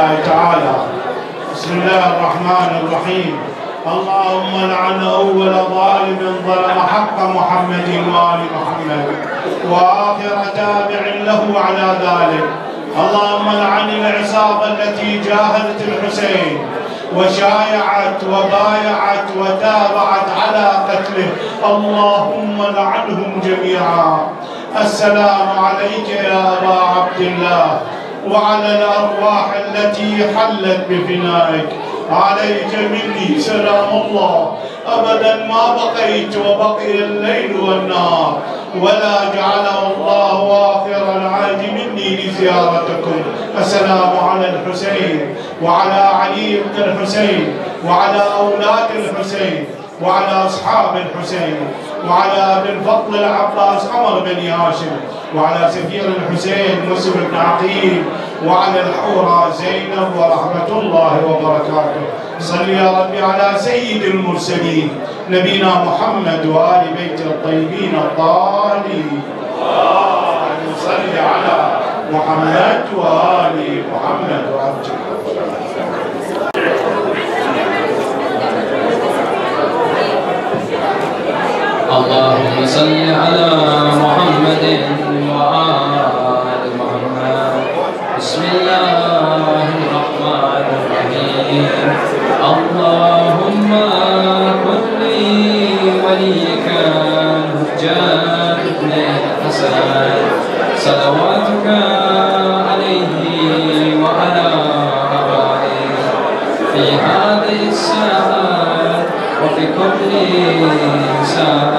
الله تعالى. بسم الله الرحمن الرحيم. اللهم لعن أول ظالم ظلم حق محمد وآل محمد وآخر تابع له على ذلك. اللهم لعن العصابة التي جاهدت الحسين وشايعت وبايعت وتابعت على قتله، اللهم لعنهم جميعا. السلام عليك يا أبا عبد الله وعلى الأرواح التي حلت بفنائك. عليك مني سلام الله أبدا ما بقيت وبقي الليل والنهار، ولا جعله الله آخر العهد مني لزيارتكم. السلام على الحسين وعلى علي بن الحسين وعلى أولاد الحسين وعلى أصحاب الحسين وعلى ابن الفضل العباس عمر بن هاشم وعلى سفير الحسين مسلم بن عقيل وعلى الحورى زينب ورحمة الله وبركاته. صل يا ربي على سيد المرسلين نبينا محمد وآل بيت الطيبين الطاهرين. صل على محمد وآل محمد وعجل. اللهم صل على محمد وآل محمد. بسم الله الرحمن الرحيم. اللهم كن لوليك الحجاج بن الحسن صلواتك عليه وعلى آبائه في هذه الساعة وفي كل ساعة